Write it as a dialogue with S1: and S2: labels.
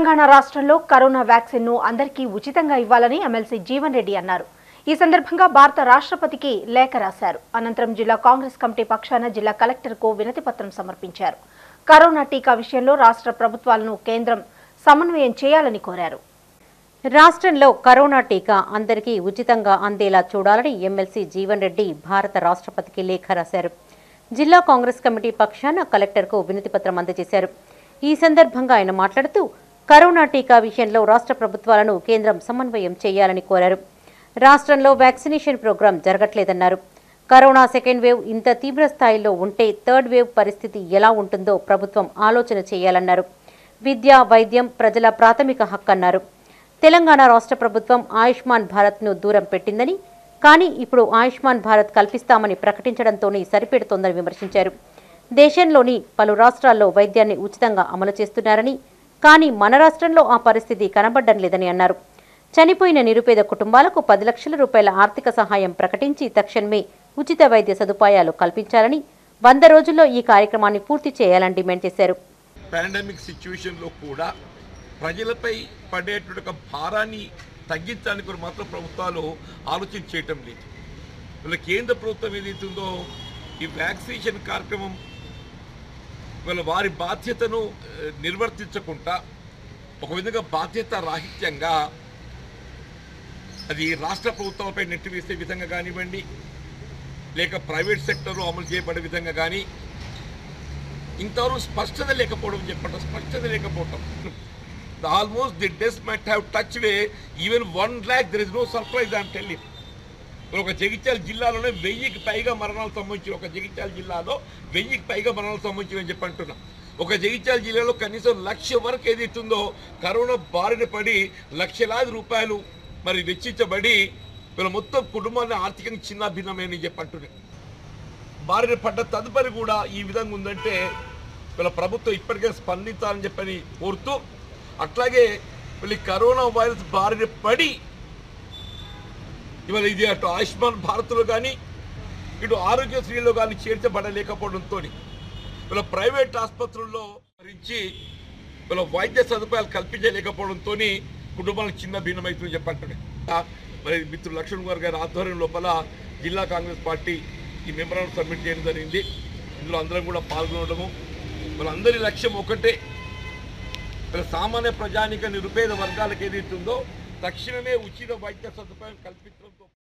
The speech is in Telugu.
S1: తెలంగాణ రాష్ట్రంలో కరోనా వ్యాక్సిన్ ను అందరికీ ఉచితంగా ఇవ్వాలని ఎమ్మెల్సీ జీవన్ రెడ్డి అన్నారు. ఈ సందర్భంగా భారత రాష్ట్రపతికి లేఖ రాశారు. అనంతరం జిల్లా కాంగ్రెస్ కమిటీ పక్షాన జిల్లా కలెక్టర్కు వినతి పత్రం సమర్పించారు. కరోనా టీకా విషయంలో రాష్ట్ర ప్రభుత్వాలను కేంద్రం సమన్వయం చేయాలని కోరారు.
S2: రాష్ట్రంలో కరోనా టీకా అందరికీ ఉచితంగా అందేలా చూడాలని ఎమ్మెల్సీ జీవన్ రెడ్డి భారత రాష్ట్రపతికి లేఖ రాశారు. జిల్లా కాంగ్రెస్ కమిటీ పక్షాన కలెక్టర్కు వినతి పత్రం అందజేశారు. ఈ సందర్భంగా ఆయన మాట్లాడుతూ కరోనా టీకా విషయంలో రాష్ట్ర ప్రభుత్వాలను కేంద్రం సమన్వయం చేయాలని కోరారు. రాష్ట్రంలో వ్యాక్సినేషన్ ప్రోగ్రాం జరగట్లేదన్నారు. కరోనా సెకండ్ వేవ్ ఇంత తీవ్ర స్థాయిలో ఉంటే థర్డ్ వేవ్ పరిస్థితి ఎలా ఉంటుందో ప్రభుత్వం ఆలోచన చేయాలన్నారు. విద్య, వైద్యం ప్రజల ప్రాథమిక హక్కు అన్నారు. తెలంగాణ రాష్ట్ర ప్రభుత్వం ఆయుష్మాన్ భారత్ను దూరం పెట్టిందని, కానీ ఇప్పుడు ఆయుష్మాన్ భారత్ కల్పిస్తామని ప్రకటించడంతోనే సరిపెడుతోందని విమర్శించారు. దేశంలోని పలు రాష్ట్రాల్లో వైద్యాన్ని ఉచితంగా అమలు చేస్తున్నారని, కానీ మన రాష్ట్రంలో ఆ పరిస్థితి కనబడ్డం లేదని అన్నారు. చనిపోయిన నిరుపేద కుటుంబాలకు 10 లక్షల రూపాయల ఆర్థిక సహాయం ప్రకటించి తక్షణమే ఉచిత వైద్య సదుపాయాలు కల్పించాలని, 100 రోజుల్లో ఈ కార్యక్రమాన్ని పూర్తి చేయాలని డిమాండ్ చేశారు.
S3: పాండమిక్ సిచ్యువేషన్లో కూడా ప్రజలపై పడేటువంటి భారాన్ని తగ్గించడానికి మాత్రం ప్రభుత్వాలు ఆలోచన చేయటం లేదు. వీళ్ళ కేంద్ర ప్రభుత్వం ఏదైతుందో ఈ వ్యాక్సినేషన్ కార్యక్రమం వీళ్ళ వారి బాధ్యతను నిర్వర్తించకుండా ఒక విధంగా బాధ్యత రాహిత్యంగా అది రాష్ట్ర ప్రభుత్వాలపై నెట్టివేసే విధంగా కానివ్వండి, లేక ప్రైవేట్ సెక్టర్లో అమలు చేయబడే విధంగా కానీ ఇంతవరకు స్పష్టత లేకపోవడం almost the deaths might have touch way even 1 lakh. There is no surprise I'm telling. ఒక జగిత్యాల జిల్లాలోనే 1000కి పైగా మరణాలు సంబంధించి ఒక జగిత్యాల జిల్లాలో 1000కి పైగా మరణాలు సంబంధించి చెప్పి అంటున్నాం. ఒక జగిత్యాల జిల్లాలో కనీసం 1,00,000 వరకు ఏదైతుందో కరోనా బారిన పడి లక్షలాది రూపాయలు మరి వెచ్చించబడి వీళ్ళ మొత్తం కుటుంబాన్ని ఆర్థికంగా చిన్న భిన్నమని చెప్పి అంటున్నాయి. బారిన పడ్డ తదుపరి కూడా ఈ విధంగా ఉందంటే వీళ్ళ ప్రభుత్వం ఇప్పటికే స్పందించాలని చెప్పని కోరుతూ, అట్లాగే వీళ్ళ కరోనా వైరస్ బారిన పడి ఇవాళ ఇది అటు ఆయుష్మాన్ భారత్లో కానీ ఇటు ఆరోగ్యశ్రీలో కానీ చేర్చబడలేకపోవడంతో వీళ్ళ ప్రైవేట్ ఆసుపత్రుల్లో భరించి వీళ్ళ వైద్య సదుపాయాలు కల్పించలేకపోవడంతో కుటుంబాలకు చిన్న భిన్నమవుతుందని చెప్పంటున్నాయి. మరి మిత్రులు లక్ష్మణ్ కుమార్ గారి ఆధ్వర్యం లోపల జిల్లా కాంగ్రెస్ పార్టీ ఈ మెమరాండం సబ్మిట్ చేయడం జరిగింది. ఇందులో అందరం కూడా పాల్గొనడము, వాళ్ళందరి లక్ష్యం ఒకటే, వీళ్ళ సామాన్య ప్రజానిక నిరుపేద వర్గాలకు ఏదైతుందో తక్షణమే ఉచిత వైద్య సదుపాయం కల్పించడంతో